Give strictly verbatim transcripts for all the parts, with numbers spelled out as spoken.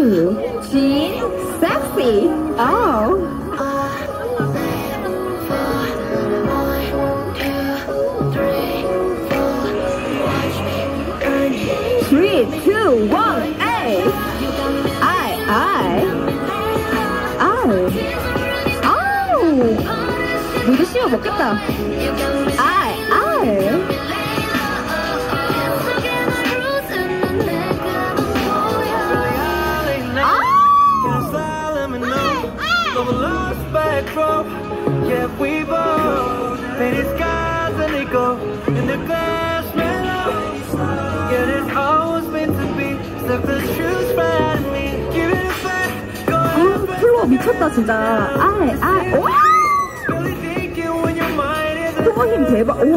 two, Jean, sexy. Oh. Three, two, one, A. I, I, I. 아우. 물도 씹어 먹겠다. I, I. Yeah, we both painted skies and they go in the glass mellow. Yeah, there's always meant to be. Stuff the shoes right at me. Give it a back. Go 아, 플로어 미쳤다 진짜. 아이, 아이, 오! really thinking when your mind is 플로어 힘 대박. 우와.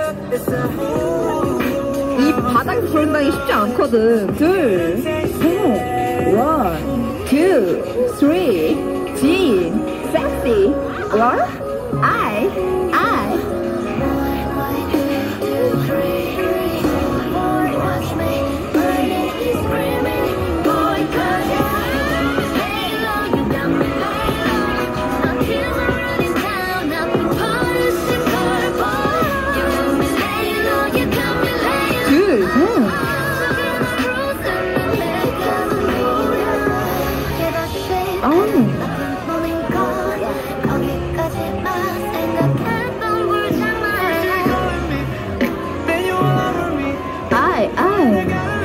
이 바닥에서 저런 당이 쉽지 않거든. 둘, 셋, 원, two, three, Jean, sexy. What? I, I. 둘, 셋. 아. I, I.